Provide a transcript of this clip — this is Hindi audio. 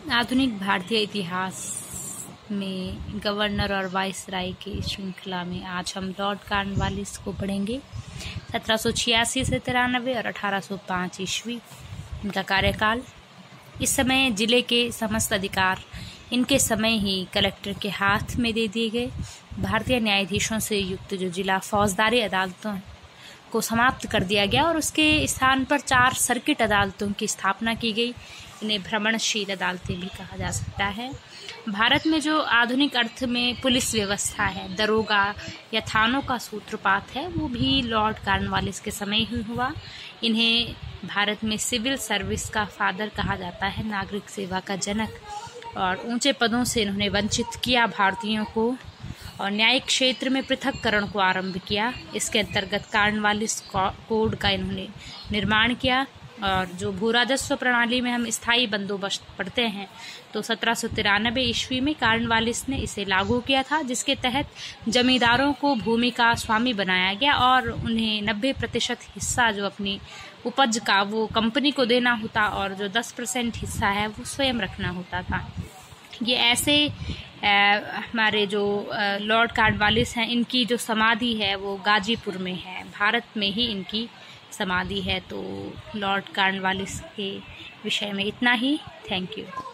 आधुनिक भारतीय इतिहास में गवर्नर और वाइसराय की श्रृंखला में आज हम लॉर्ड कॉर्नवालिस को पढ़ेंगे। 1786 से 93 और 1805 ईस्वी इनका कार्यकाल। इस समय जिले के समस्त अधिकार इनके समय ही कलेक्टर के हाथ में दे दिए गए। भारतीय न्यायाधीशों से युक्त जो जिला फौजदारी अदालतों को समाप्त कर दिया गया और उसके स्थान पर 4 सर्किट अदालतों की स्थापना की गई। इन्हें भ्रमणशील अदालतें भी कहा जा सकता है। भारत में जो आधुनिक अर्थ में पुलिस व्यवस्था है, दरोगा या थानों का सूत्रपात है, वो भी लॉर्ड कॉर्नवालिस के समय ही हुआ। इन्हें भारत में सिविल सर्विस का फादर कहा जाता है, नागरिक सेवा का जनक, और ऊंचे पदों से इन्होंने वंचित किया भारतीयों को और न्यायिक क्षेत्र में पृथक्करण को आरंभ किया। इसके अंतर्गत कॉर्नवालिस कोड का इन्होंने निर्माण किया और जो भू राजस्व प्रणाली में हम स्थायी बंदोबस्त पढ़ते हैं तो 1793 ईस्वी में कॉर्नवालिस ने इसे लागू किया था, जिसके तहत जमींदारों को भूमि का स्वामी बनाया गया और उन्हें 90% हिस्सा जो अपनी उपज का वो कंपनी को देना होता और जो 10% हिस्सा है वो स्वयं रखना होता था। ये ऐसे हमारे जो लॉर्ड कॉर्नवालिस हैं, इनकी जो समाधि है वो गाजीपुर में है, भारत में ही इनकी समाधि है। तो लॉर्ड कॉर्नवालिस के विषय में इतना ही। Thank you.